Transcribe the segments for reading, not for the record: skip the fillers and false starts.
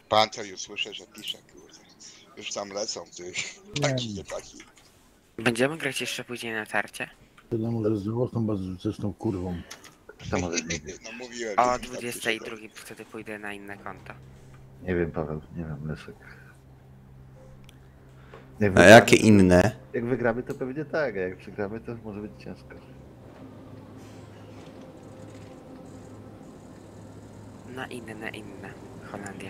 Pancer już słyszę, że pisze, kurde. Już tam lecą, ty. Taki, nie taki. Będziemy grać jeszcze później na tarcie? Tyle może z miłosną, ze z tą kurwą. To może nie. No mówiłem, O że tam 22 wtedy pójdę na inne konto. Nie wiem, Paweł, nie wiem, Leszek. A jakie inne? Jak wygramy, to pewnie tak, a jak przegramy, to może być ciężko. Na inne. Holandia.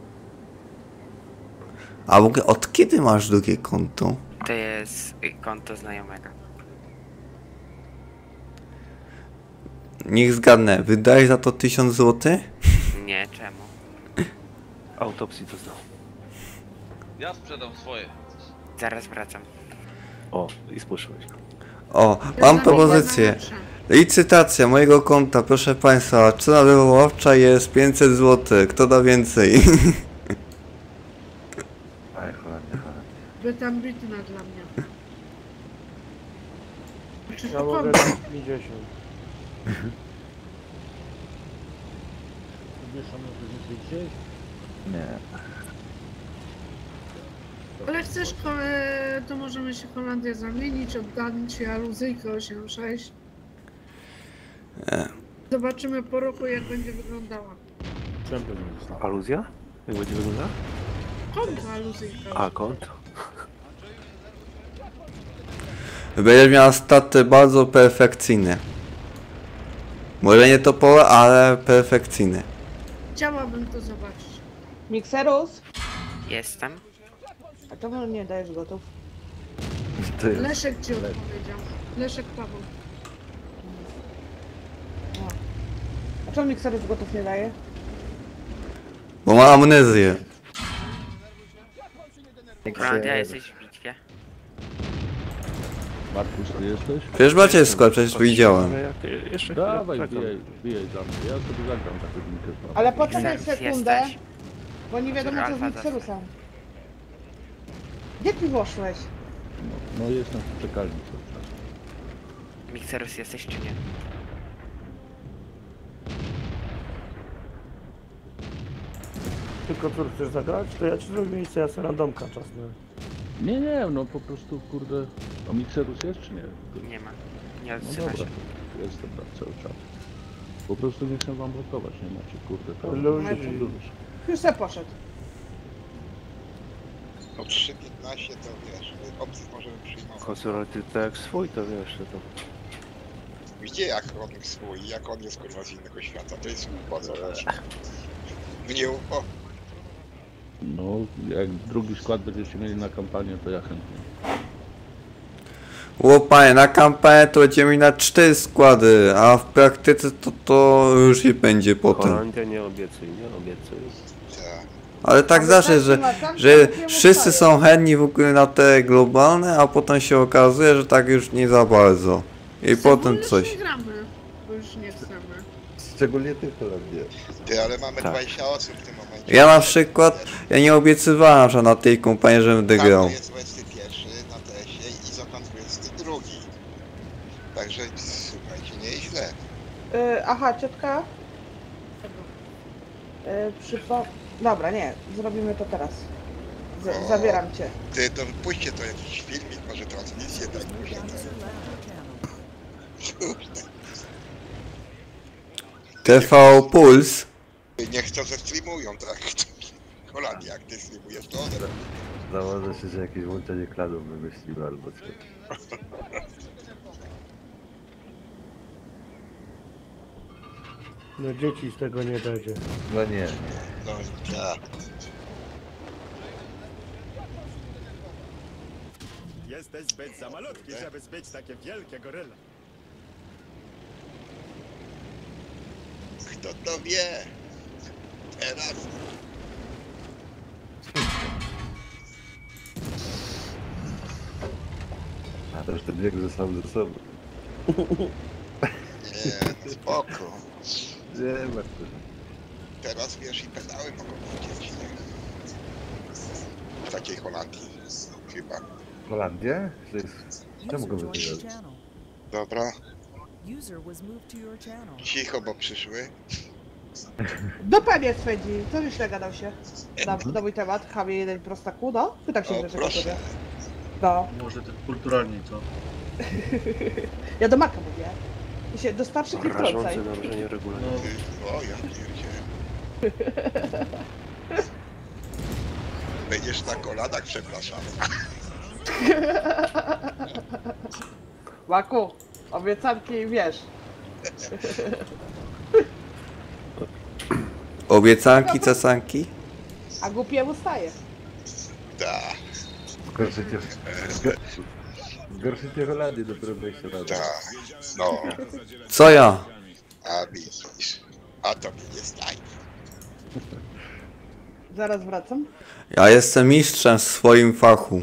A w ogóle od kiedy masz drugie konto? To jest konto znajomego. Niech zgadnę, wydajesz za to 1000 zł? Nie, czemu? Autopsji to znał. Ja sprzedam swoje. Zaraz wracam. O, i spłoszyłeś go. O, mam propozycję. Licytacja mojego konta, proszę państwa. Cena wywoławcza jest 500 zł. Kto da więcej? Aj, Holandia. Bytam bitna dla mnie. Ja mogę dać 50. Wiesz, a może więcej gdzieś? Nie. Ale chcesz, to możemy się Holandię zamienić, oddać ci aluzyjkę 8.6. Zobaczymy po roku, jak będzie wyglądała. Champion nie został. Aluzja? Jak będzie wyglądała? Konto aluzyjka. A, konto. Będziesz miała staty bardzo perfekcyjne. Może nie topowe, ale perfekcyjne. Chciałabym to zobaczyć. Mikserus? Jestem. A czemu nie dajesz gotów? To jest... Leszek ci odpowiedział. Leszek Paweł. A czemu Mikserus gotów nie daje? Bo ma amnezję. Holandia, jesteś w bitwie. Markus, ty jesteś? Przecież macie skład, przecież widziałem. Ale jak jeszcze Dawaj, chwilę wbijaj za mnie. Ja sobie zagram taką linkę. Ale poczekaj Mikserus sekundę, jesteś. bo nie wiadomo co z Mikserusem. Gdzie ty poszłeś? No jestem w czekalni cały czas. Mikserus jesteś czy nie? Tylko co chcesz zagrać? To ja ci zrobię miejsce, ja sobie randomka czasem. Nie, no po prostu, kurde... A Mikserus jest czy nie? Nie ma. Nie No odzywa dobra, się. to jestem tak cały czas. Po prostu nie chcę wam blokować, nie macie, kurde, to... Luź. Już se poszedł. No 3.15 to wiesz, opcji możemy przyjmować. Konsol, ty tak jak swój to wiesz, to... Gdzie jak on swój, jak on jest kurwa z innego świata, to jest głupota. Mnie o, No, jak drugi skład będziecie mieli na kampanię, to ja chętnie. Łopanie, na kampanię to będziemy mieli na 4 składy, a w praktyce to już nie będzie potem. Holandia nie obiecuj. tak. Ale tak zawsze, że wszyscy są chętni w ogóle na te globalne, a potem się okazuje, że tak już nie za bardzo. I potem Już coś. nie gramy, bo już nie chcemy. Szczególnie ty, Holandia. Ty, ale mamy Tak. 20 osób w tym momencie. Ja na przykład, ja nie obiecywałem, że na tej kompanii, żebym będę grał. Tamto jest 21 na tesie i Zokan 22. Także słuchajcie, nieźle. Aha, ciotka? Dobra, nie, zrobimy to teraz. Zabieram cię. Ty, to puśćcie to jakiś filmik, może transmisję tak może. TV Puls. Niech to zestreamują, tak? Holandia, jak ty streamujesz, to one robią. Założę się, że jakieś łączenie klanów wymyślimy albo coś. No dzieci z tego nie będzie. No nie. No ja. Jesteś zbyt za malutki, żeby zbyć takie wielkie goryla. Kto to wie? Teraz. A też ten bieg ze sam ze sobą. Nie, no spoko. Nie, Marku. Teraz wiesz i pedały mogą chodzić, nie? W takiej Holandii chyba. Holandia? To jest... Czemu go wybierasz? Dobra. Cicho, bo przyszły. Do panie swędzi, co źle gadał się? Na mój temat, chamie jeden prostaku, no? Pytam się, O, dlaczego proszę. sobie. No. Może tak kulturalnie to. Ja do Maka mówię. I się do starszych nie wtrącaj. Rażące naruszenie regulacji. O, ja pierdzielę. Będziesz na kolanach, przepraszam. Maku, obiecanki wiesz. Obiecanki, cesanki? A głupiemu staje. Da, Zgorszycie Holandię dopiero wejście na da. No, Co ja? a widzisz. A to mnie nie staje. Zaraz wracam. Ja jestem mistrzem w swoim fachu.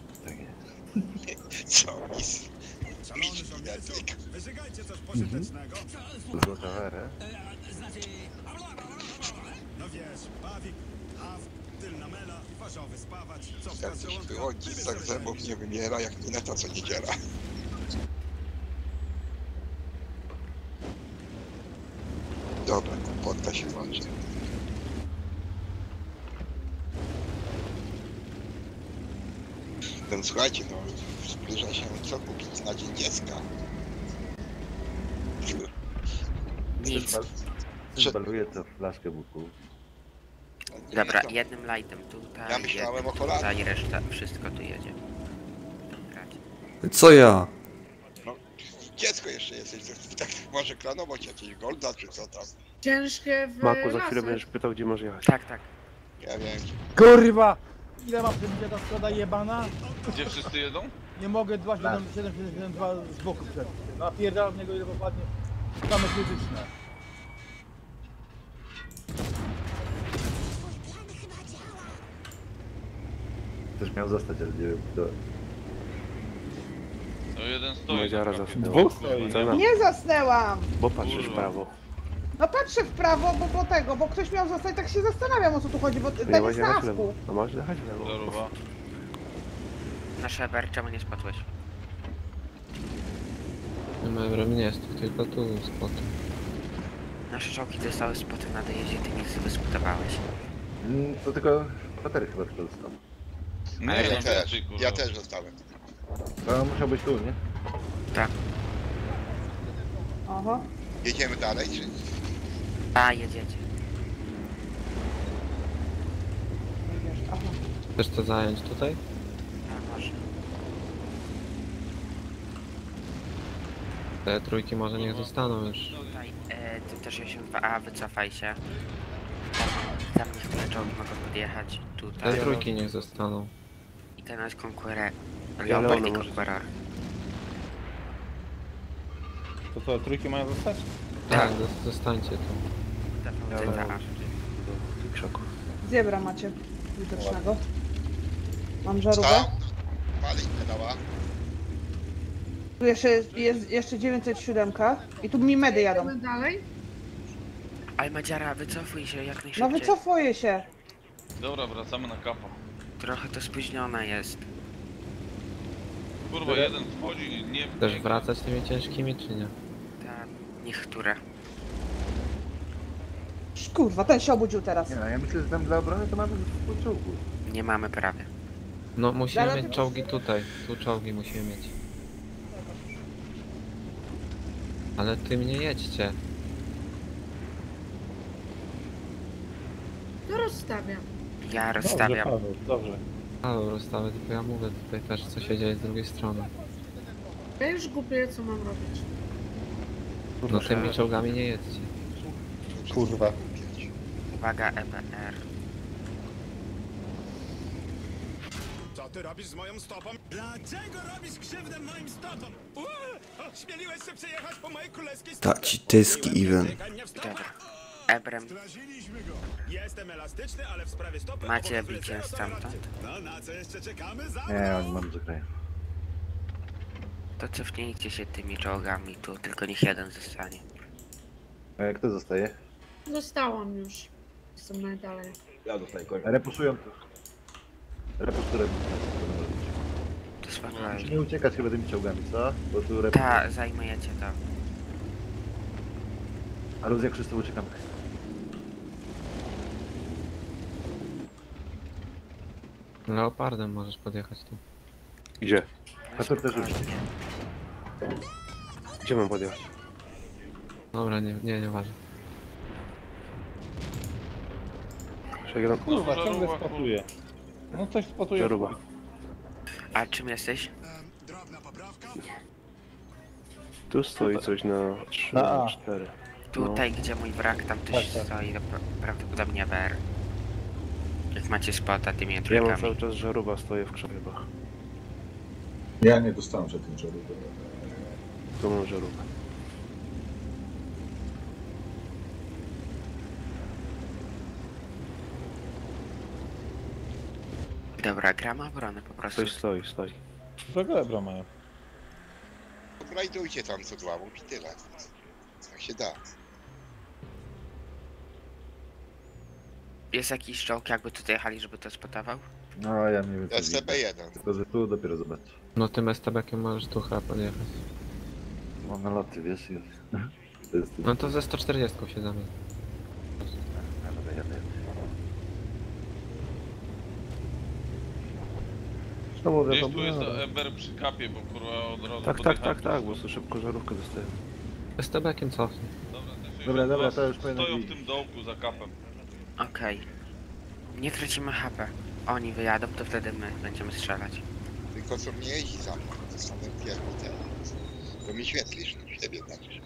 Co mis? Mistrz bijatyk. Wyżygajcie coś pożytecznego. Złota wera. No wiesz, bawik, haw, tylna mela, warzowy spawać, co w Jak kasę coś wychodzi, tak zębów nie wymiera, jak nie to co niedziela. Dobra, potta się włączy. No słuchajcie, no zbliża się co kupić na Dzień Dziecka. Nic. Zbaluję to flaszkę buku. Dobra, jednym lightem tutaj, Ja myślałem jednym o kolanach. tutaj, reszta, wszystko tu jedzie. Co ja? Dziecko jeszcze jesteś, tak może klanować jakieś golda czy co tam. Ciężkie w Maku, za chwilę lasach. będziesz pytał, gdzie masz jechać. Tak, tak. Ja wiem. Kurwa! Ile ma będzie ta składa jebana? Gdzie wszyscy jedą? Nie mogę 2,772 z boku przed. Napierdalam w niego ile popadnie. Same krytyczne. Też miał zostać, ale nie wiem kto. No jeden stoi. Madziara zasnęła. Dwóch stoi. Cena, Nie zasnęłam! bo patrzysz w Kurwa. prawo. No patrzę w prawo, bo ktoś miał zostać, tak się zastanawiam o co tu chodzi, bo Nie ten masz jest na jechać w lewo. asku. No masz jechać w lewo. Darowa. Nasz Eber, czemu nie spadłeś? Ebrem nie jest, tylko tu spot. Nasze czołgi dostały spoty na dojeździe, ty nic wysputowałeś. To tylko baterii chyba tylko dostał. Nie, Ja no też, raczej, kurwa. ja też zostałem. To musiał być tu, nie? Tak. Oho. Jedziemy dalej, czy... A, jedziecie. Wiesz, aha. Chcesz to zająć tutaj? A, może. Te trójki może niech zostaną już. Tutaj, ty też 82A, wycofaj się. Tam niech tyle czołgi mogą podjechać. Te Tutaj. trójki niech zostaną. I ten jest konkurent. Ale Leopard one i może- konkurent. To co, trójki mają zostać? Tak, zostańcie tu. DVT-A. Do krzaków. Zebra macie widocznego. Mam żarówkę. Stał. Palić pedała. Tu jest jeszcze 907 i tu mi medy jadą. Jedziemy dalej? Ale Madziara, wycofuj się jak No najszybciej. wycofuję się. Dobra, wracamy na kafa. Trochę to spóźniona jest. Kurwa, jeden wchodzi i nie... Chcesz wracać tymi ciężkimi, czy nie? Ta niektóre. Kurwa, ten się obudził teraz. Nie no, ja myślę, że tam dla obrony to mamy po czołgu. Nie mamy prawie. No musimy Ale mieć czołgi tutaj. Tu czołgi musimy mieć. Ale tym nie jedźcie. To rozstawiam. Ja rozstawiam. Dobrze. Halo, rozstawę, tylko ja mówię tutaj też, co się dzieje z drugiej strony. Ja już gubię, co mam robić. No tymi czołgami nie jedźcie. Kurwa. Uwaga, EBR. Co ty robisz z moją stopą? Dlaczego robisz krzywdę moim stopom? Śmieliłeś się przejechać po mojej królewskiej stopie. Taci tyski even. Dobra. Ebrem, Straziliśmy go. Jestem elastyczny, ale w sprawie stopy... macie obowiązuje bicie zero stamtąd? tolerancji. No na co jeszcze czekamy? Za Nie, oni mam zagrają. To cofnijcie się tymi czołgami tu, tylko niech jeden zostanie. A jak kto zostaje? Dostałam już. Jestem najdalej. Repuszują to. Repuszturem. To spokojnie. Nie uciekać chyba tymi czołgami, co? Bo tu repusz... Ta, zajmujecie to. Ale jak wszyscy uciekamy. Leopardem możesz podjechać tu. Gdzie? Kasper też już. Gdzie mam podjechać? Dobra, nie ważne. Przegram. Kurwa, ciągle żarówka, spotuje. No coś spotuje. Żaruba. A czym jesteś? Tu stoi coś na 3, Na na A. 4. Tutaj, gdzie mój wrak, tam też Tak, tak. stoi prawdopodobnie BR. Jak macie spota tymi Ja mam trójkami. cały czas żaruba, stoję w krzewach. Ja nie dostałem żadnych żarówek. Tu mam żarubę. Dobra, gramy obronę po prostu. Ktoś stoi. Dobra, mają. Rajdujcie tam co dwa łuk i tyle. Jak się da. Jest jakiś czołg, jakby tutaj jechali, żeby to spotował? No ja nie wiem co widzę. SCP-1. Tylko że tu dopiero zobacz. No tym STB-kiem możesz tu chyba podjechać. Mam na loty, wiesz? To jest... No to ze 140 się zamieni. Jadę. Czemu Gdzieś tu jest Eber przy kapie, bo kurwa od razu Tak, bo sobie szybko żarówkę dostałem. STB-kiem cofnij. Dobra, to już powinno Stoją w być. tym dołku za kapem. Okej. Nie tracimy HP. Oni wyjadą, to wtedy my będziemy strzelać. Tylko co mnie jeździ za mną. To są te. Bo mi świetlisz, no siebie znaczy.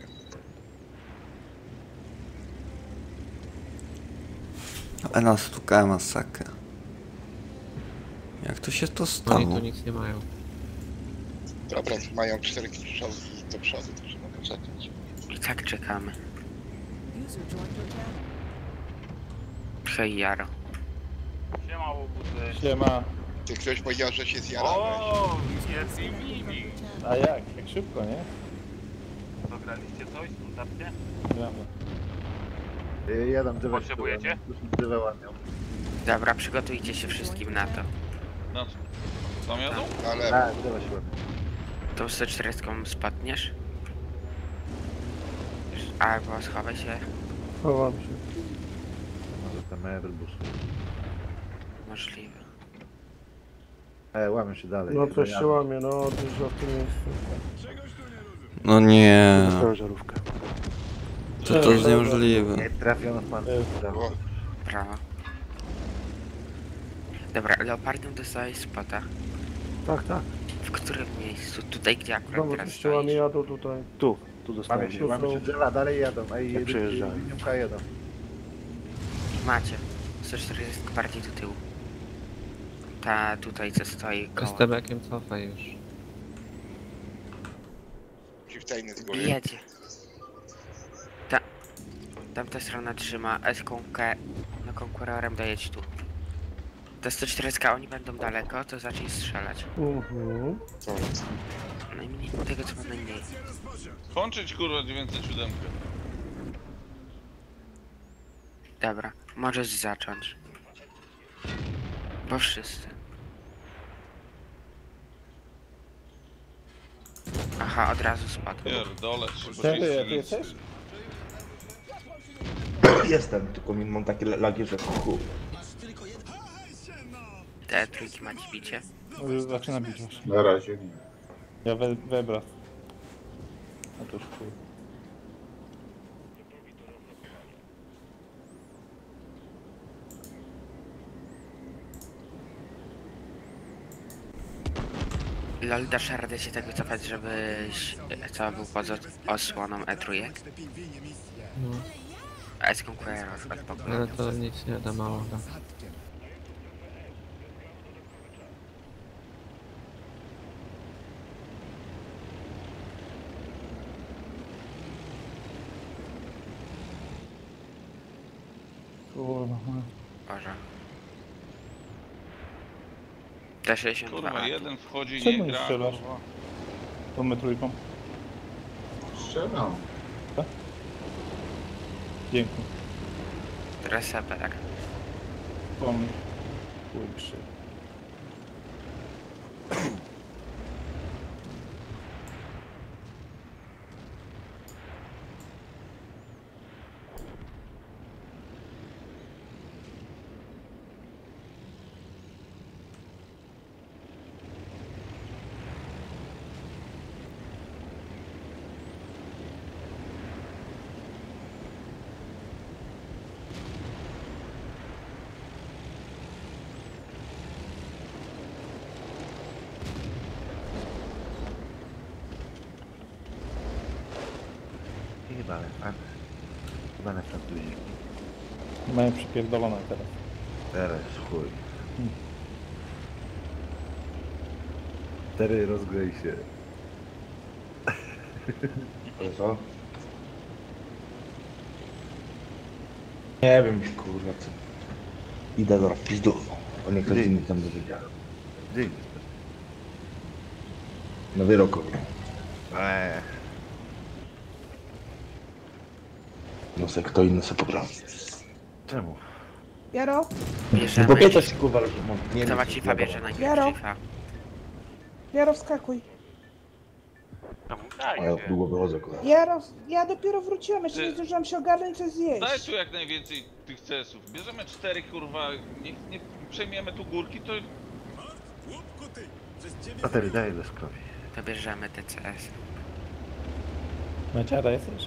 Ena stukała masakra. Jak to się to Oni stało? tu nic nie mają. Dobra, mają 4 czołgi do przodu, to trzeba poczekać. I tak czekamy. Hej, Jaro. Siema, łobuzy. Siema. Ty ktoś powiedział, że się zjarałeś. O, jest i Mimi. A jak? Jak szybko, nie? Dograliście coś? Starcie? Brawo. Jadam drzewa. Potrzebujecie? Drzewa ładnie. Dobra, przygotujcie się wszystkim na to. Na co? Tam jadą? Ale Tak, drzewa się ładnie. Tą 140 spotniesz? Albo schowaj się. Chowam się. Może ten Airbus. Możliwe. Łamię się dalej. No bo coś jadę. się łamie, no dużo w tym miejscu. No nie, Dostałem żarówkę. to jest niemożliwe. Nie trafiono w pan. o, Brawo. Dobra, Leopardem dostałeś spota. Tak. W którym miejscu? Tutaj, gdzie akurat Znowu teraz coś się łamie, stoisz? jadą tutaj. Tu dostałem. Łamię się drzewa, dalej jadą. Ej, Jak przejeżdżają. liniówka jadą. Macie. 140 bardziej do tyłu. Ta tutaj co stoi koło. STB-kiem cofaj już. przywtajny z góry. Jedzie. Tamta strona trzyma S-ką na konkurorem dojedź tu. Ta 140 oni będą daleko, to zacznij strzelać. Co jest? Najmniej tego co ma najmniej. Kończyć kurwa 907. Dobra, możesz zacząć. Bo wszyscy. Aha, od razu spadł. Pierdolę, Ty jesteś? Jestem, tylko mam takie lagi, że chuj. Te trójki macie bicie. No, już zaczyna bić właśnie. Na razie nie. Ja webra. A to już chuj. Lol, dasz radę się tak wycofać, żebyś cały był poza osłoną E3? No, S-Conqueror od pokoju. ale to nic nie da małego. Kurwa. Boże. T62. Kurwa, jeden wchodzi i Czemu nie nie gra. strzelasz? Kurwa. Tą metrójką. Strzelam. Dzięki. Reseper. Pomóż. Chuj, krzyk. Mają przypierdolone teraz. Teraz chuj. Tery, rozgrzej się. Co? Nie wiem, kurwa, co. Idę do pizdu. O nie, ktoś inny tam dowiedział. Dzień. Na wyroku. No se kto inny se poprawi. Czemu? Jaro? Bierzemy. Bo pieczę się kurwa, że nie Cała wiem, cifa bierze najpierw Jaro. cifa. Jaro, wskakuj. A ja długo wychodzę, kurwa. Jaro, ja dopiero wróciłam, jeszcze Ty- nie zdążyłam się ogarnąć, coś Daj zjeść. tu jak najwięcej tych CS-ów. Bierzemy 4 kurwa, nie przejmiemy tu górki, to Łupku ty! Przez 9 A Tery, daj Leszkowi. To bierzemy TCS. Maciara jesteś?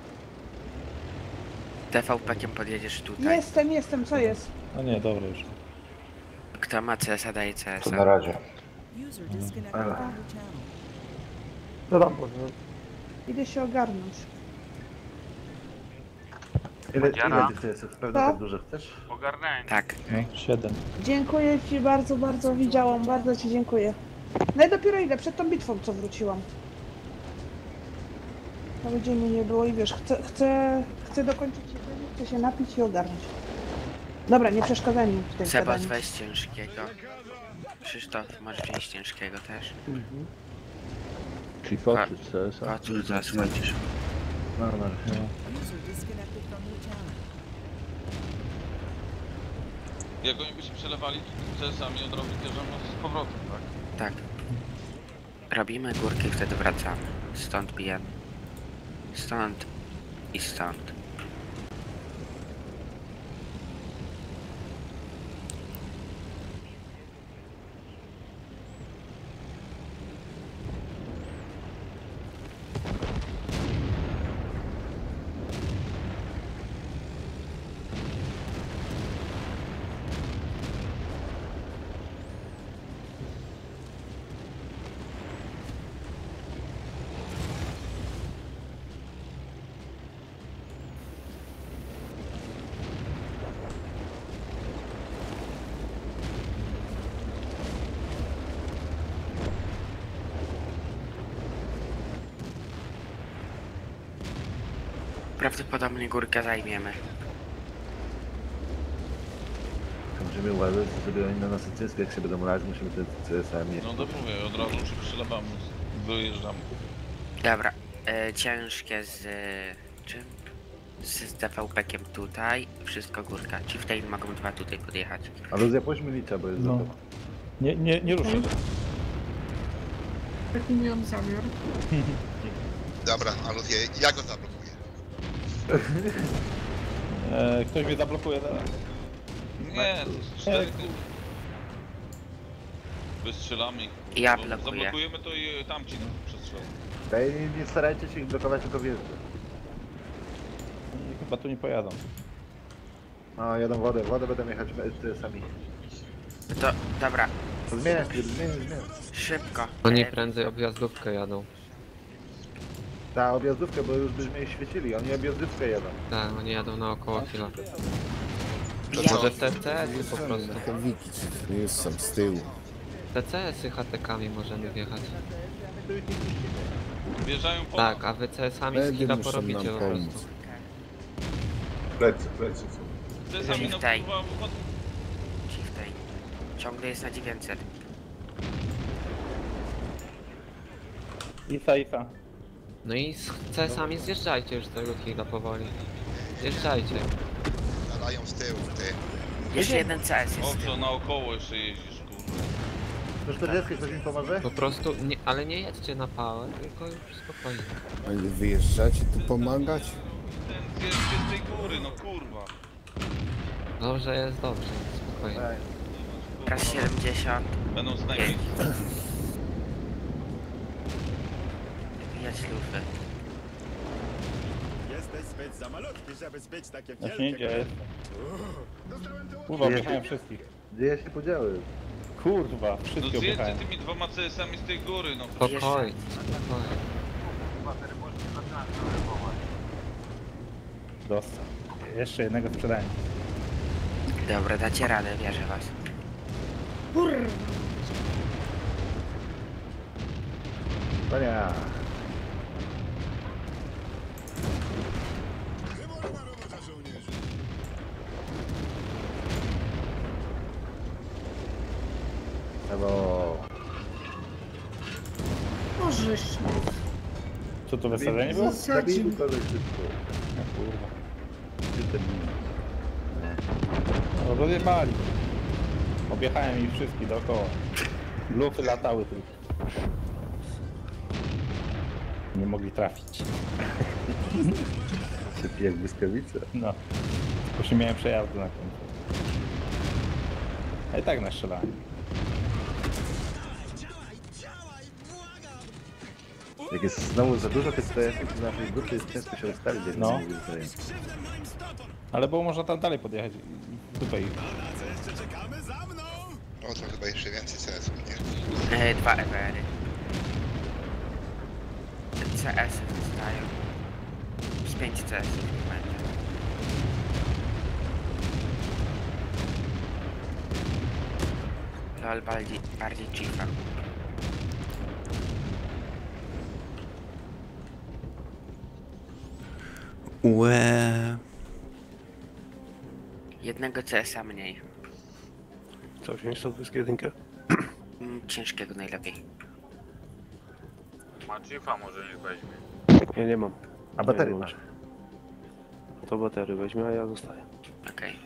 TVP-kiem podjedziesz tutaj. Jestem, co jest? No nie, dobra już. Kto ma CS-a, daje To na CS-a. razie. No tam powiem. Idę się ogarnąć. Ile tych jest? Pewno tak dużo chcesz? Tak. No, 7. Dziękuję ci bardzo, bardzo, widziałam, bardzo ci dziękuję. No i dopiero idę, przed tą bitwą co wróciłam. To będzie mi nie było i wiesz, chcę dokończyć jedzenie, chcę się napić i ogarnąć. Dobra, nie przeszkadzaj mi w tym Sebas, gadaniu. weź ciężkiego. Krzysztof, masz wziąć ciężkiego też. Cifa czy CS-a? Kocur, zaskoczysz. No. jak oni by się przelewali CS-ami od razu bierzemy z powrotem, tak? Tak. Robimy górki, wtedy wracamy. Stąd bijemy. Stąd i stąd. Prawdopodobnie górkę zajmiemy. Musimy uważać, żeby oni na nas ciężko, jak się będą lać, musimy te CS-ami. No to mówię, od razu się przelewamy, wyjeżdżamy. Dobra, ciężkie z czym? Z TVP-kiem tutaj, wszystko górka. Ci w tej mogą dwa tutaj podjechać. A Luzja pójdźmy licza, bo jest No. za to. Nie ruszaj. Taki miałam zamiar. Dobra, ale ja go zablokuję. Ktoś mnie zablokuje teraz. Nie, to jest 4 Wystrzelamy ich. Ja Bo blokuję. Zablokujemy to i tamci nam przestrzelą. Daj, nie starajcie się ich blokować, tylko wjeżdżać. Chyba tu nie pojadą. No, jadą wodę będą jechać CS-ami. To, dobra, Zmieniaj. szybko. Oni prędzej objazdówkę jadą. Ta objazdówkę, bo już byśmy ich świecili, oni objazdówkę jadą. Tak, oni jadą naokoło chwilę. Ja- Może TCS-y po prostu. Już sam z tyłu. TCS-y HTK-ami możemy wjechać. Wjeżdżają po Tak, a wy CS-ami z Będę chwila muszą porobicie nam po pomóc. prostu. Plecy. CS-ami, no Tutaj. kurwa, Ci w tej. Ciągle jest na 900. Ifa. No i z CS-ami zjeżdżajcie już z tego chwila powoli. Zjeżdżajcie. Nalają z tyłu, ty. Jeszcze jeden CS jest. o co naokoło jeszcze jeździsz, kurwa. To 40 ktoś mi pomoże? Po prostu, nie, ale nie jedźcie na pałę, tylko już spokojnie. Ale wyjeżdżacie tu pomagać? Ten zjeżdżcie z tej góry, no kurwa. Dobrze jest, dobrze, spokojnie. Raz 70. Będą snajpić. Wbijać lufy. Jesteś zbyt za malutki, żeby zbyć takie Na wielkie... śnięcie jest. Kurwa, objechałem wszystkich. Gdzie się podziały? Kurwa, No wszystkie zjedźcie objechałem. tymi 2 CS-ami z tej góry, no. Spokojnie, spokojnie. Dostał. Jeszcze jednego sprzedałem. Dobra, dacie radę, wierzę was. Kurwa. Pania. Brawo. Możesz. Co to wesele było? Zasadził. Kogoś szybko. No kurwa. Ty No rozjebali. Objechałem ich wszystkich dookoła. Lufy latały tylko. Nie mogli trafić. Szybki jak błyskawice. No. Właśnie miałem przejazdy na końcu. A i tak nastrzelałem. Jak jest znowu za dużo tych TS-ów w naszej grupie, jest ciężko się ustalić, jak No. mówię sobie. Ale było można tam dalej podjechać. Tutaj. O, to chyba jeszcze więcej CS-ów, nie? 2 EBR-y. CS-y zostają. Z 5 CS-ów będzie. LOL bardziej Chiefa. Łe. Jednego CS-a mniej. Co, wziąć tą jedynkę? Ciężkiego najlepiej. Ma Chiefa, może niech weźmie. Ja nie mam. A baterię nie masz? To baterię weźmie, a ja zostaję. Okej.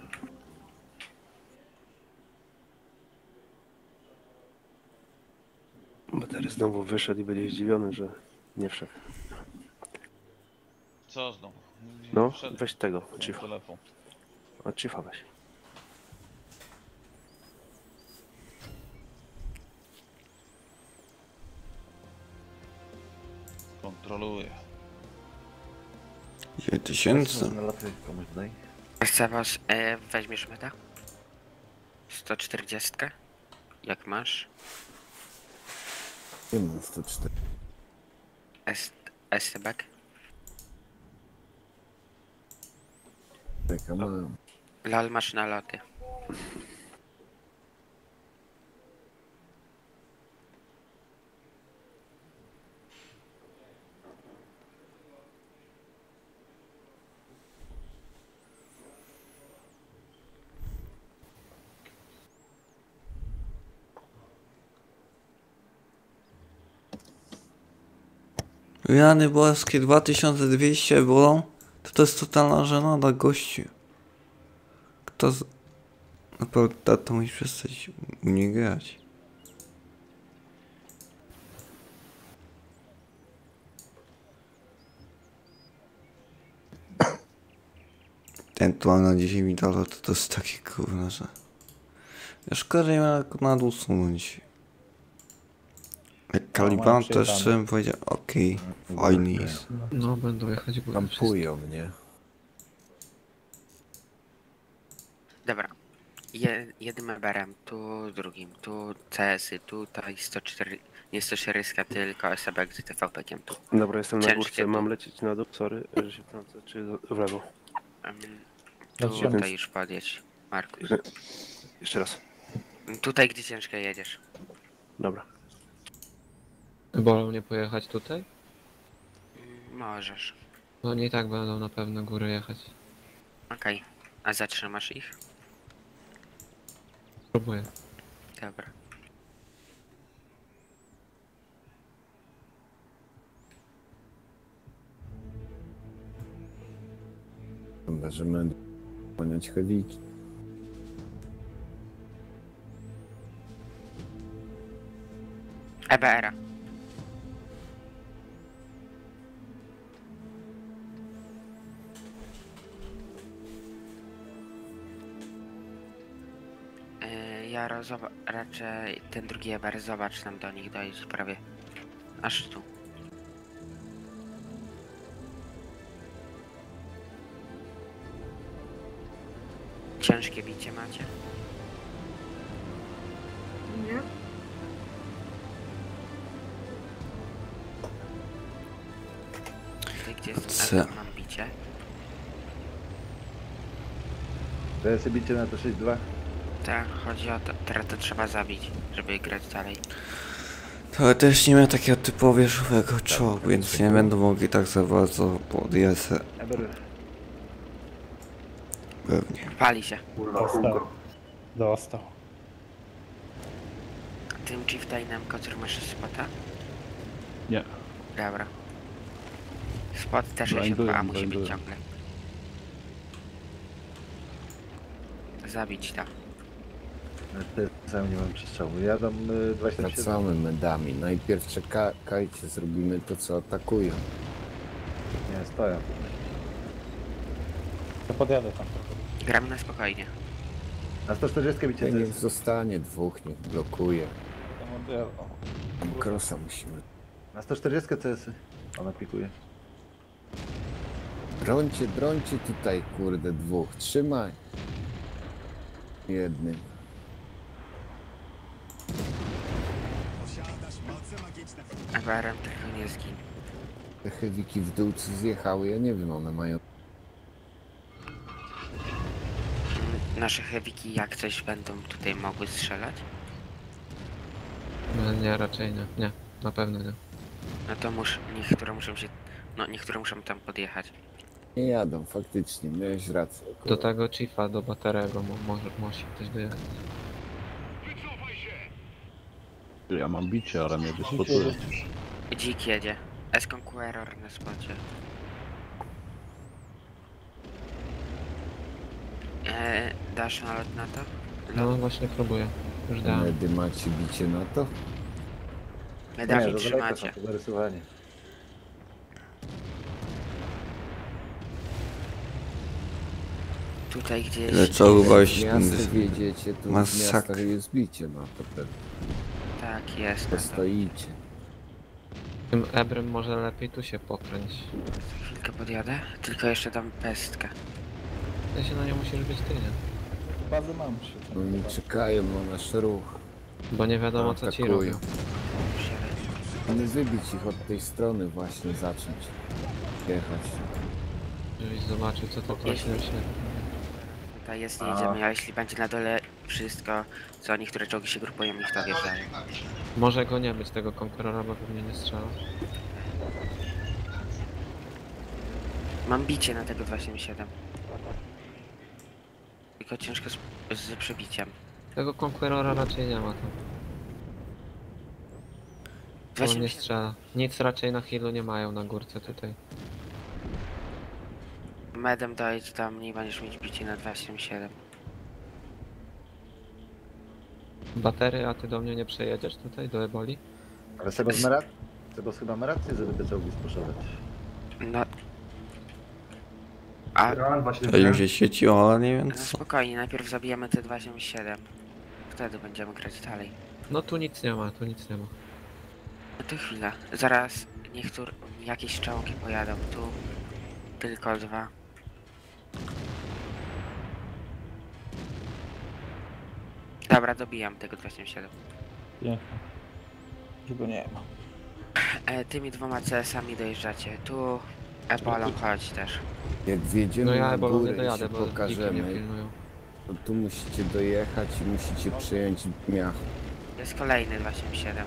Batery znowu wyszedł i będzie zdziwiony, że nie wszedł. Co znowu? No, Wszedł. weź tego, Na Chiefa. telefon. A Chiefa weź. Kontroluję. 2000. Na laty komuś daj. Chce was, weźmiesz meta? 140? Jak masz? Nie mam 104. STBek? Czekam, mam. LOL masz na loty. Rany boskie, 2200 bolą? To jest totalna żenada, gościu. Kto z... Naprawdę tato musi przestać u nie grać. Ten plan na 10 mi dał, to jest takie kurwa, że... Ja szkoda, że nie ma na dół usunąć. Jak Caliban też bym powiedział, okej, fajny jest. No, będą jechać górę. Kampują mnie. Dobra. Jednym EBR-em, tu drugim, tu CS-y, tutaj 104, nie 140, tylko SBek z TVP-kiem tu. Dobra, jestem na Ciężkie górce, tu. mam lecieć na dół, sorry, że się wtrącę, czy w lewo? Tutaj już podjedź, Markus. Jeszcze raz. Tutaj, gdzie ciężko jedziesz. Dobra. Bolą nie pojechać tutaj? Możesz. No oni i tak będą na pewno górę jechać. Okej. A zatrzymasz ich? Spróbuję. Dobra. Chyba, że będę ponieść chodiki. EBR-a. Raczej ten drugi EBR, zobacz tam do nich dojść prawie. Aż tu. Ciężkie bicie macie? Nie? Ty gdzie jest Co? mam bicie? TS-y bicie na to 6-2. Tak, chodzi o to, teraz to trzeba zabić, żeby grać dalej. To też nie ma takiego typowo wieżowego czołgu, więc nie będą mogli tak za bardzo podjechać. Pewnie. Pali się. Dostał. Tym Chieftainem Kocur masz spota? Nie. Dobra. Spot też Blinduję, a musi być blinduję. ciągle. Zabić to. Sam nie mam przestrzału. Ja dam 27. Wracamy medami. Najpierw czekajcie, zrobimy to, co atakują. Nie, stoją. To podjadę tam. Gramy na spokojnie. Na 140 bicie Niech TS. zostanie dwóch, niech blokuje. Tam odjadę. Tam krosa musimy. Na 140 CS-y. Ona pikuje. Brońcie tutaj, kurde, dwóch. Trzymaj. Jednym. Eberem tylko nie zginie. Te heaviki w dół co zjechały, ja nie wiem, one mają... Nasze heaviki jak coś będą tutaj mogły strzelać? No, nie, raczej nie. Nie, na pewno nie. No to niektóre muszą się... No niektóre muszą tam podjechać. Nie jadą, faktycznie, miałeś rację. Do tego Chiefa, do Baterego musi ktoś dojechać. Ja mam bicie, ale mnie wyspotuje. Dzik jedzie. S-Conqueror na spocie. Dasz nalot na to? No właśnie próbuję. Już dałem. Medy macie bicie na to? Medami Nie, to daleko trzymacie. są, to zarysowanie. Tutaj gdzieś... Ile czołgu Z gość miasta wiedziecie, tu w masakra. miastach jest bicie na to pewnie. Tak, jest. To na to. stoicie. Tym Ebrem może lepiej tu się pokręć. Chwilkę podjadę. Tylko jeszcze dam pestkę. Ja się na nie musisz być ty, nie? Bazę mam przy tym. Oni czekają na nasz ruch. Bo nie wiadomo co ci Atakują. robią. Ale wybić ich od tej strony właśnie zacząć. Jechać. Żebyś zobaczył co to właśnie się... Tutaj jest, nie jedziemy, a jeśli będzie na dole wszystko, co niektóre czołgi się grupują, niech to wjeżdżają. Może go nie być tego Conquerora, bo pewnie nie strzela. Mam bicie na tego 277. Tylko ciężko z przebiciem. Tego Conquerora raczej nie ma tam. On nie 277. strzela. Nic raczej na healu nie mają na górce tutaj. Medem dojedź tam, nie będziesz mieć bicie na 277. Batery, a ty do mnie nie przejedziesz tutaj, do Eboli? Ale Sebas chyba ma rację, żeby te czołgi spuszować. No. A To im się świeciło, ale nie wiem no co. spokojnie, najpierw zabijemy te 277. Wtedy będziemy grać dalej. No tu nic nie ma, tu nic nie ma. No to chwila. Zaraz jakieś czołgi pojadą tu. Tylko dwa. Dobra, dobijam tego 277. Pięknie. Już go nie ma. Tymi dwoma CS-ami dojeżdżacie. Tu Ebolą chodź też. Jak wjedziemy No ja na Ebolą nie górę i dojadę, się bo nikim nie pokażemy, pilnują. to tu musicie dojechać i musicie przejąć miach. Jest kolejny 277.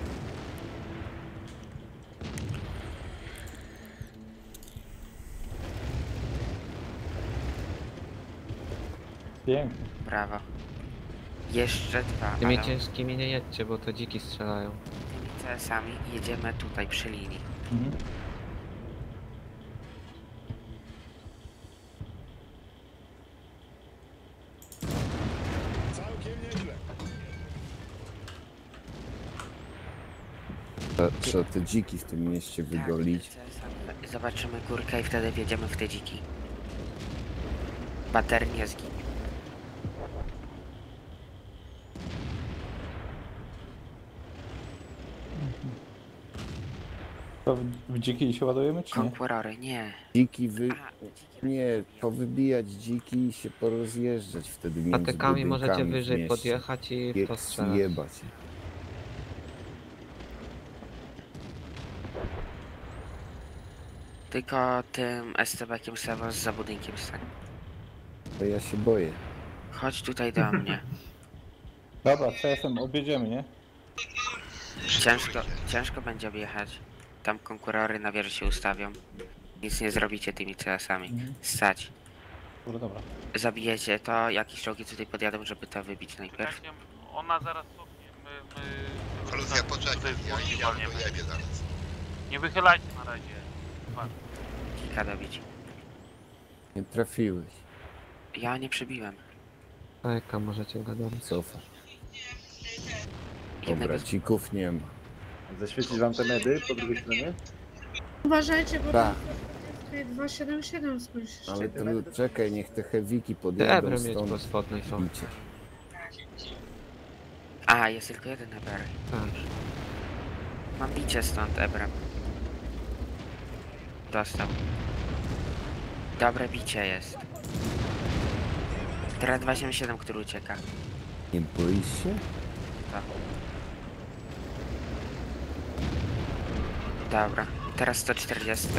Pięknie. Brawo. Jeszcze dwa. Tymi ale ciężkimi nie jedźcie, bo to dziki strzelają. tymi CS-ami jedziemy tutaj przy linii. Mhm. Całkiem nieźle. Trzeba te dziki w tym mieście wygolić. Tak, CS-ami. Zobaczymy górkę i wtedy wjedziemy w te dziki. Bater nie zginie. To w dziki się ładujemy, czy nie? Konkurory, nie. Dziki Nie, powybijać dziki i się porozjeżdżać wtedy między Patykami możecie budynkami w wyżej mieście. podjechać i w to strzelać. Jebać. Tylko tym SCB-kiem Sevo za budynkiem stań. To ja się boję. Chodź tutaj do mnie. Dobra, CS-em objedziemy, nie? Ciężko będzie objechać. Tam konkurory na wieży się ustawią. Nic nie zrobicie tymi CS-ami. Stać. Dobra, dobra. Zabijecie to, jakieś czołgi tutaj podjadą, żeby to wybić najpierw. Ona zaraz cofnie, my... Koluzja, poczekaj, ja go jebie zaraz. Nie wychylajcie na razie. Kilka dobić. Nie trafiłeś. Ja nie przebiłem. Eka, możecie gadać. Cofa. Jednego Dobra, cików nie ma. Zaświecić wam te medy po drugiej stronie? Uważajcie, bo Tak. tutaj 277 spójrzcie. Ale to czekaj, niech te heaviki Ty podjadą Ebrem jedź stąd. po spodnej są. Bicie. A, jest tylko jeden EBR. Tak. Mam bicie stąd, Ebrem. Dostał. Dobre bicie jest. Teraz 277, który ucieka. Nie boisz się? Tak. Dobra, teraz 140.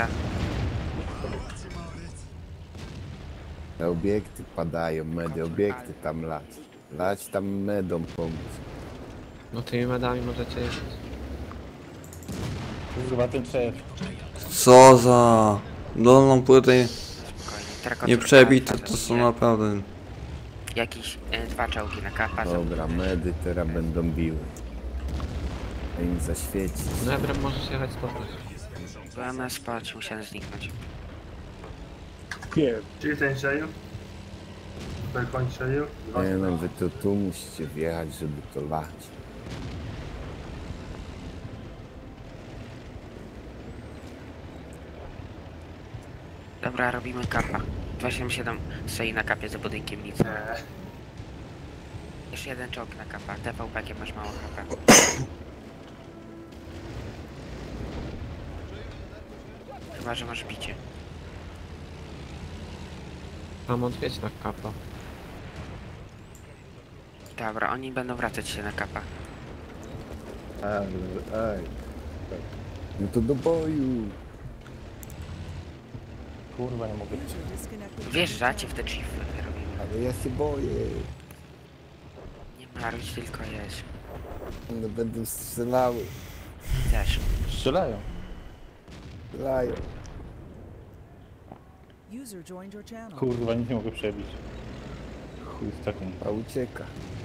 Te obiekty padają, medy, obiekty tam lać. Lać tam medom pomóc. No tymi medami możecie jechać. Kurwa, ten CS. Co za... Dolną płytę Spokojnie. nie przebite, to są naprawdę... Jakieś dwa czołgi na kapa. Dobra, medy teraz będą biły. A im zaświecić. No Ebrem możesz jechać spodnej. Byłem na spać, musiałem zniknąć. Czyli ten szeju? Tutaj koń szeju? Nie no, wy to tu musicie wjechać, żeby to lać. Dobra, robimy kapa. 277 stoi na kapie za budynkiem, nic. Jeszcze jeden czołg na kapa. TVP masz mało HP. Chyba, że masz bicie. Mam odwiedź na kapa. Dobra, oni będą wracać się na kapa. Ej. No to do boju. Kurwa, nie mogę. Wjeżdżacie w te chiefy, robimy. Ale ja się boję. Nie marudź, tylko jedź. One będą strzelały. Też. Strzelają. Strzelają. Kurwa, nic nie mogę przebić. Chuj z taką. A ucieka.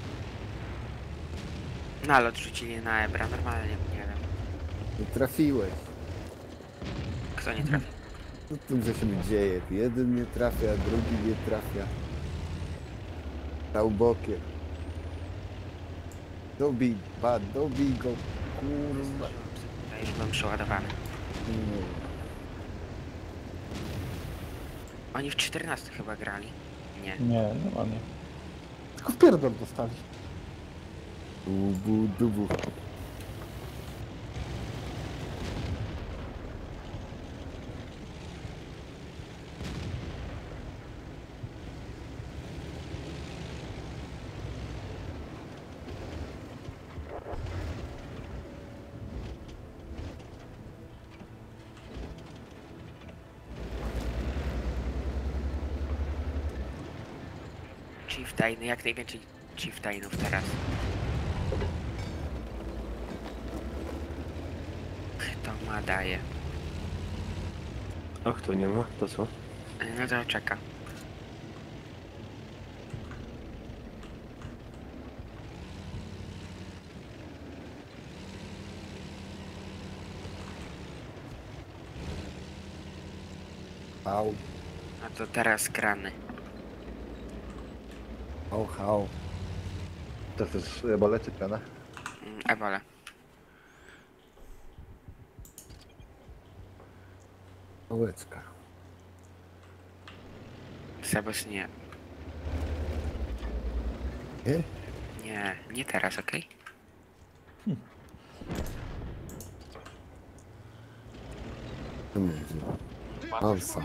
Nalot rzucili na Ebra, normalnie, nie wiem. Nie trafiłeś. Kto nie trafi? Co tu się dzieje? Jeden nie trafia, a drugi nie trafia. Stał bokiem. Dobij go. Kurwa. Ja już byłem przeładowany. Oni w 14 chyba grali. Nie. Nie, normalnie. Tylko w pierdol dostali. Dubu. Chieftainy, jak najwięcej chieftainów teraz. Kto ma daje? Ach, to nie ma, to co? No to czeka. Hał. A to teraz krany. Hał. To jest ebole czy piana? Ebola. Ołeczka. Sebos nie. Nie? Nie teraz, okej? Co będzie? Alfa.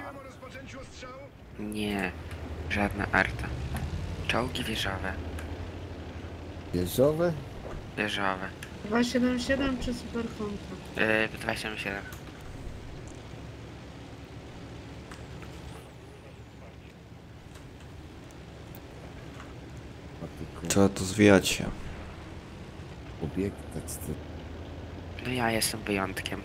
Nie. Żadna arta. Czołgi wieżowe. Wieżowe? Wieżowe. 277 czy Super Kontra? 277. Trzeba to zwijać się. Obiekt, tak ty. No ja jestem wyjątkiem.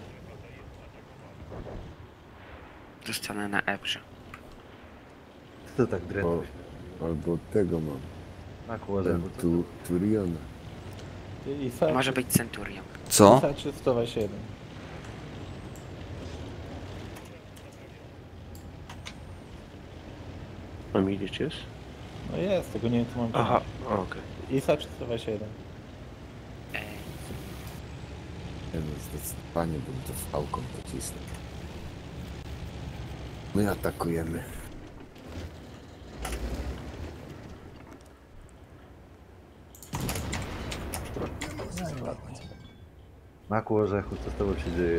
Zostanę na Ebrze. Co tak drętwiś? Albo od tego mam. Na kłodę. Turiona. Może być Centurion. Co? ISA 327. A Milic jest? No jest, tylko nie wiem co mam Aha, powiedzieć. okej. ISA 327. Ja no zdecydowanie bym to w pałką pocisnął. My atakujemy. Maku orzechu, co z tobą się dzieje?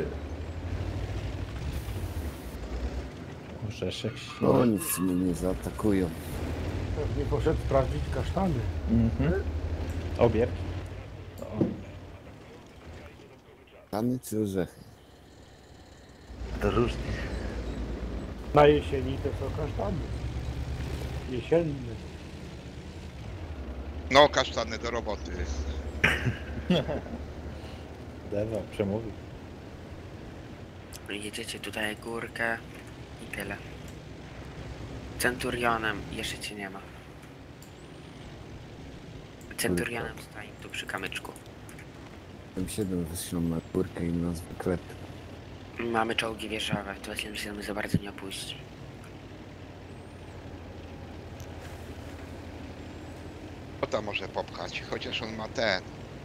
Orzeszek. No nic mnie nie zaatakują. Pewnie poszedł sprawdzić kasztany. Obiekt. Kasztany czy orzechy? To różnie. Na jesieni to są kasztany. Jesienne. No, kasztany do roboty. Dewa, przemówił. Jedziecie tutaj górkę i tyle. Centurionem jeszcze cię nie ma. Centurionem stoi tu przy kamyczku. M7 wyślą na górkę i nas wyklepy. Mamy czołgi wieżowe, to M7 za bardzo nie opuści. Co tam może popchać? Chociaż on ma ten.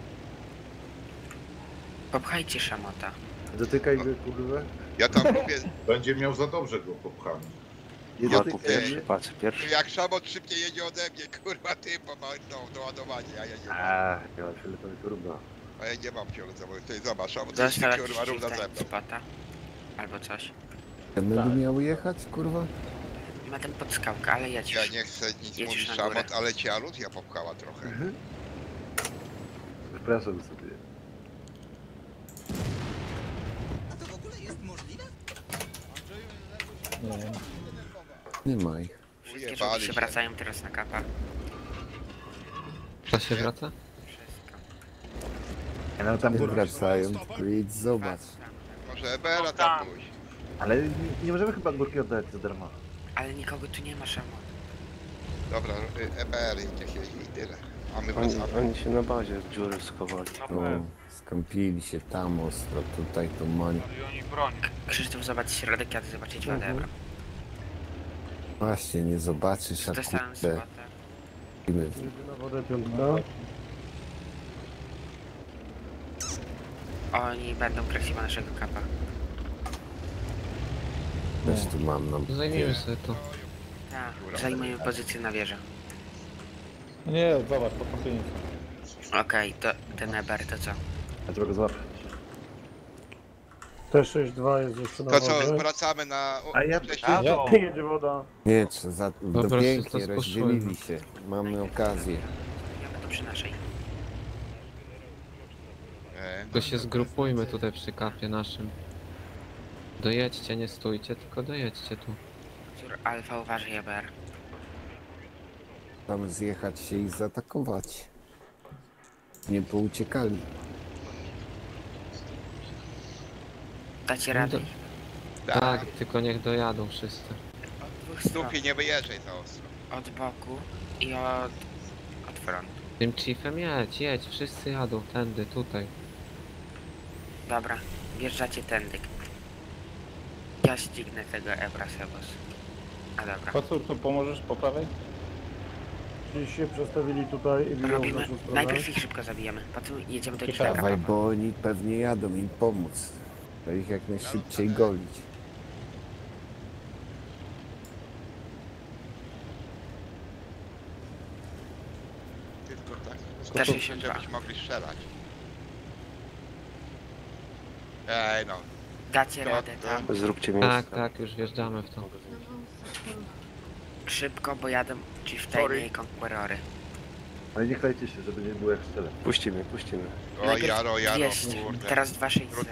Popchajcie szamota. Dotykaj go, kurwa. Ja tam lubię. Będzie miał za dobrze go popchany. Patrz, pierwszy. Jak szamot szybciej jedzie ode mnie, kurwa ty, bo ma do ładowania, a ja nie mam. Ja mam fioletowy trudno. A ja nie mam fioletowy, ty zobacz, szamot jest Została kurwa równa ze mną. spota. Albo coś. Będę miał jechać, kurwa? Ma ten podskałkę, ale jedź Ja już. nie chcę nic Jedź mówić już na górę. szamot, ale cię aluzja popchała trochę. Wpraszam sobie. Nie ma ich. Wszystkie czołgi się wracają teraz na kapa. To się wraca? No tam wracają, tylko idź zobacz. Może Ebera tam pójść. Ale nie możemy chyba górki oddać za darmo. Ale nikogo tu nie ma szamot. Dobra, EBR niech jeździ i tyle. A my Oni, wracamy. oni się na bazie w dziury schowali. No, skąpili się tam ostro, tutaj to mani. Krzysztof, zobacz środek, jadę zobaczyć wodę. Ebra. Właśnie, nie zobaczysz, a Dostałem kurde. spotę. Na wodę piątka. Oni będą krasiła naszego kapa. Też tu mam nam. Zajmijmy sobie to. Tak, zajmujemy pozycję na wieżę. Nie, zobacz, podkąpienie. Okej, to ten Eber to co? Ja trzeba go złapać. T62 jest jeszcze na To wodzie. co, wracamy na... A ja... Jedzie woda. Nie, trzeba Po prostu to pięknie spuszczujmy. rozdzielili się. Mamy okazję. Ja to przy naszej. To się zgrupujmy tutaj przy kapie naszym. Dojedźcie, nie stójcie, tylko dojedźcie tu. Cór Alfa, uważaj Eber. Tam zjechać się i zaatakować. Nie pouciekali. Dacie radę? Tak, tylko niech dojadą wszyscy. Dwóch stron. Stupi, nie wyjeżdżaj za ostro. Od boku i od frontu. Tym chiefem jedź, wszyscy jadą tędy, tutaj. Dobra, wjeżdżacie tędy. Ja ścignę tego Ebra Sebos. A dobra. Kocur, tu pomożesz po prawej? Czyli się przestawili tutaj i biją w Robimy, naszą stronę. najpierw ich szybko zabijemy, potem jedziemy do nich na Dawaj, kapa. bo oni pewnie jadą im pomóc. To ich jak najszybciej golić. Tylko tak, T62. żebyś mogli strzelać. Ej no. Dacie radę tam. Zróbcie miejsce. Tak, już wjeżdżamy w to. Szybko, bo jadą Chieftainy i Conquerory. Ale nie chwalcie się, żeby nie było jak strzelać. Puścimy. O, Jaro, 200, kurde. teraz 260.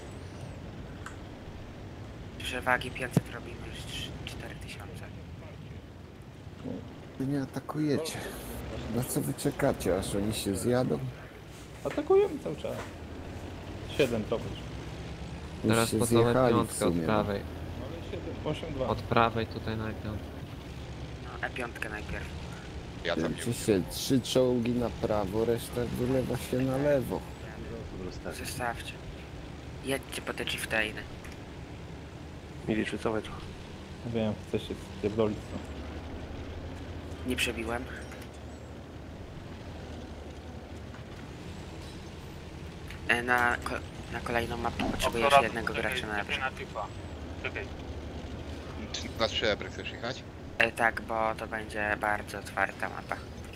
Przewagi 500 robimy już 4000. Wy nie atakujecie. Na co wy czekacie, aż oni się zjadą? Atakujemy cały czas. 7 to być. Już Teraz się po całe zjechali w piątkę od sumie. prawej. Ale 7, 8, 2. Od prawej tutaj na piątkę. No, E5 najpierw. Ja tam nie Oczywiście 3 czołgi na prawo, reszta wylewa się na lewo. Zostawcie. Jedźcie po te chieftainy. Miliczy, cofaj trochę. Wiem, chcę się spierdolić. Nie przebiłem. Na kolejną mapę potrzebuję jeszcze jednego gracza na lepsze. Na 3 ebry chcesz jechać? Tak, bo to będzie bardzo otwarta mapa.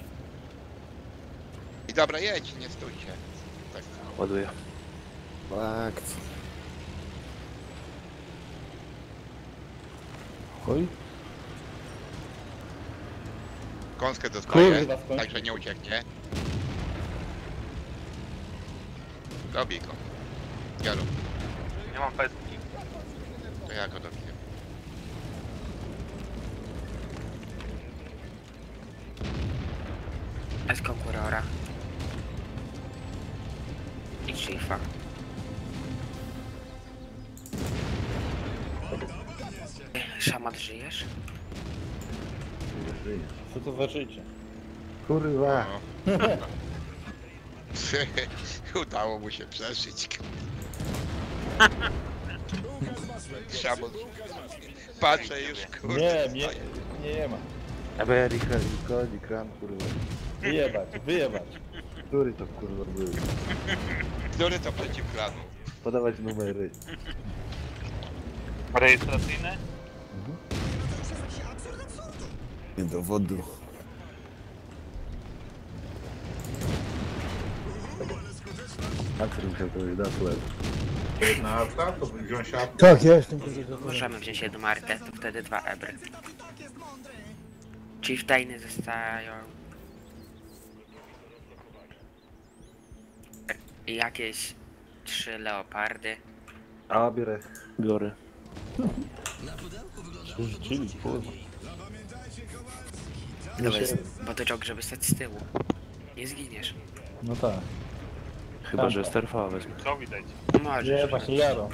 I dobra, jedź, nie stójcie. Tak. Ładuję. Akcja. Oj. Kąskę dostaję, Kurwa, w końcu. także nie ucieknie. Dobij go. Jaru. Nie mam pestki. To ja go dobiję. Z konkurora. I chiefa. Szamat, żyjesz? Co to za życie? Kurwa. Udało mu się przeżyć. Szamon. Patrzę już, kurde. Nie ma. Ameryka, Nikoli, Kram, kurwa. Wyjebać. Który to kurwa był? Który to przeciw klanu? Podawać numery. Rejestracyjne? Nie dowodu. Aktor musiał to na słuch. Na arta, to wziąć artę. Tak, ja jestem Możemy wziąć jedną artę, to wtedy 2 ebry. Chieftainy zostają. Jakieś 3 leopardy. A, bierę. Biorę. Rzucili, kurwa. Bo to czołg, żeby stać z tyłu. Nie zginiesz. No tak. Chyba, że STRV wezmę. Co widać? Możesz. Nie, właśnie Jaro.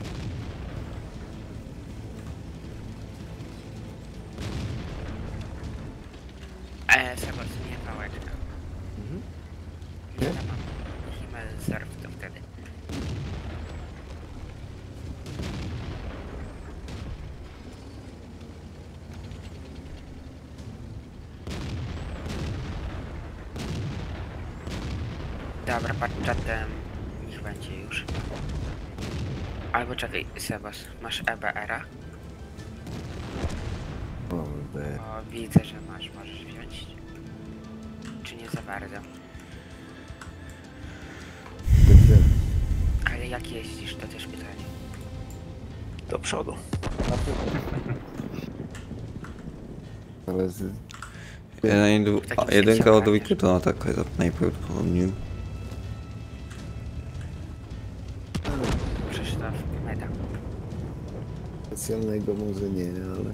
Sebas, nie pałeczka. Nie mam. Himmel Surf to wtedy. Dobra, czatem niech będzie już. Albo czekaj, Sebas, masz EBR-a? O, widzę, że masz, możesz wziąć. Czy nie za bardzo? Ale jak jeździsz, to też pytanie. Do przodu. Ale Jedynka od dwójki to atakuje najprawdopodobniej. Krzysztof, meta. specjalnego może nie, ale...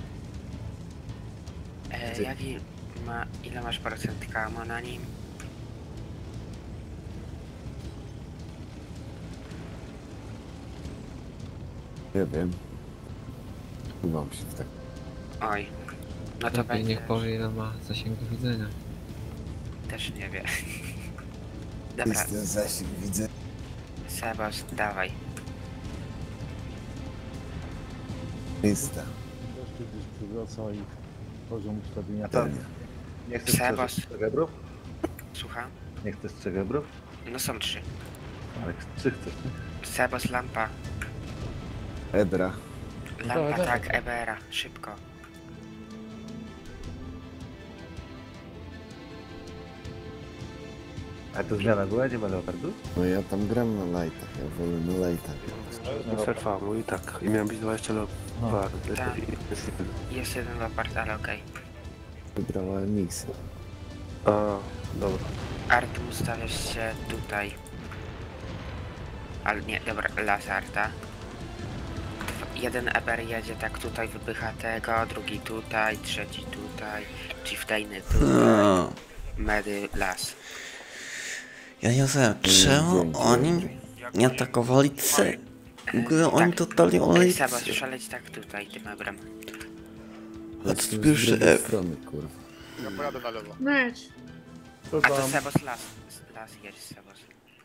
Ile masz procent kamo na nim? Nie wiem. Mam się w tak. Oj, no to Lepiej będzie... niech powie ile ma zasięgu widzenia. Też nie wiem. Dobra. Jest ten zasięg widzę. Sebas, dawaj. Lista. Troszkę gdzieś przywraca i poziom ustawienia. Nie chcesz Sebas. 3 ebrów? Słucham? Nie chcesz 3 ebrów? No są 3. Ale 3 chcesz, nie? Sebas, lampa. Ebra. Lampa, tak, EBR-a, szybko. A to zmiana była, nie ma leopardu? No ja tam gram na lightach, ja wolę na lightach. STRV, no i tak. I miałem być 20 leopard. Tak. Jest jeden leopard, ale okej. Wybrała miksy. A, dobra. Art ustawiasz się tutaj. Ale nie, dobra, las Arta. Jeden EBR jedzie tak tutaj, wypycha tego, drugi tutaj, trzeci tutaj, chieftainy tutaj. Medy, las. Ja nie rozumiem, czemu oni nie atakowali C? W ogóle oni totalnie olej C. Seba, szaleć tak tutaj, tym ebrem. A co ty pierwszy F? Ja pojadę na lewo. Leć. A to Sebos las. Las jedź, Sebos.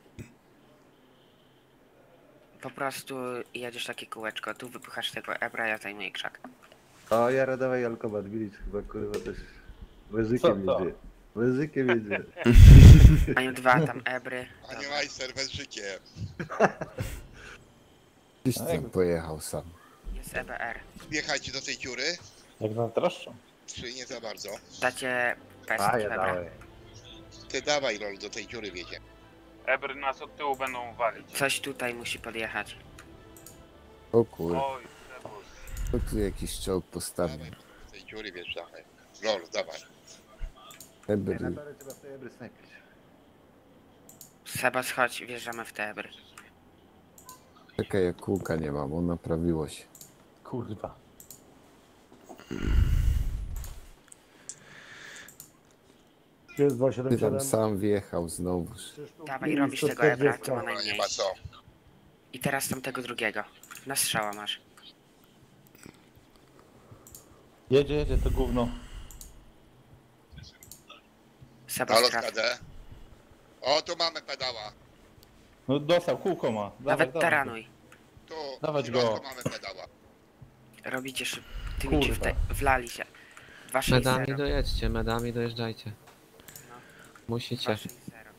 Po prostu jedziesz takie kółeczko, tu wypychasz tego ebra, ja zajmuję krzak. O, Jara, dawaj alkomat, widzisz, chyba kurwa też łyżykiem jedzie. Łyżykiem jedzie. Mają dwa tam ebry. A nie majster, bez życie. Gdzieś tam pojechał sam. Jest EBR. Wjechajcie do tej dziury. Jak zazdroszczą. Czy nie za bardzo? Dacie pest A, ja ebra. dawaj. Ty dawaj, Lol, do tej dziury wiedzie. Ebry nas od tyłu będą walić. Coś tutaj musi podjechać. O kur... Oj, To tu jakiś czołg postawił. Do tej dziury wjeżdżamy. Lol, dawaj. Ebry. Na dole trzeba w tej ebry snajpić. Sebos, chodź, wjeżdżamy w te ebry. Czekaj, jak kółka nie mam, on naprawiło się. Kurwa. Jest Ty 277. tam sam wjechał znowuż. Dawaj, robisz tego ebra, co ma Nie najmniej. ma co. I teraz tamtego drugiego. Na strzała masz. Jedzie to gówno. Sebos, Halo, traf. KD. O, tu mamy pedała. No dostał, kółko ma. Nawet taranuj. Tu, Dawać w go. środku mamy pedała. Robicie szyb... Tymi ci wlali się. Medami 2-6-0. dojedźcie, medami dojeżdżajcie. Musicie. 2-6-0.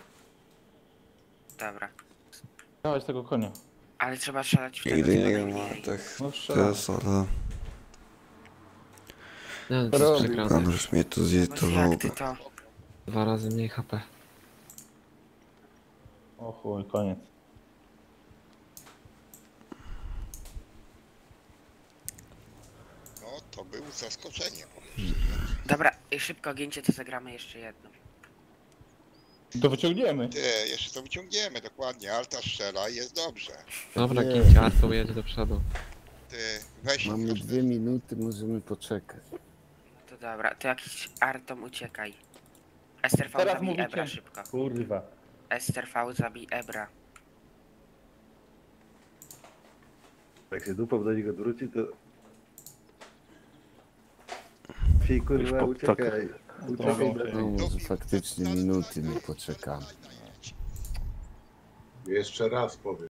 Dobra. Dawać tego konia. Ale trzeba strzelać w tego, Nigdy co nie ma gram na najmniej. tych No strzelam. TS-a, Nie, to jest Tam przegrane. już mnie to No zirytowało. jak ty to? 2 razy mniej HP. O chuj, koniec. No, to było zaskoczenie. Dobra, szybko gięcie, to zagramy jeszcze jedno. To wyciągniemy. Ty, jeszcze to wyciągniemy, dokładnie. Alta strzela i jest dobrze. Dobra, Gincie, Arto jedzie do przodu. Ty, weź... Mamy 2 minuty, możemy poczekać. To dobra, to jakiś Artom uciekaj. STRV Teraz zabij mówicie. Ebra szybko. Kurwa. STRV zabij Ebra. Jak się dupą do niego wróci, to... Fij, kurwa, uciekaj. Uciekaj, No może faktycznie minuty nie poczekamy. Jeszcze raz powiem.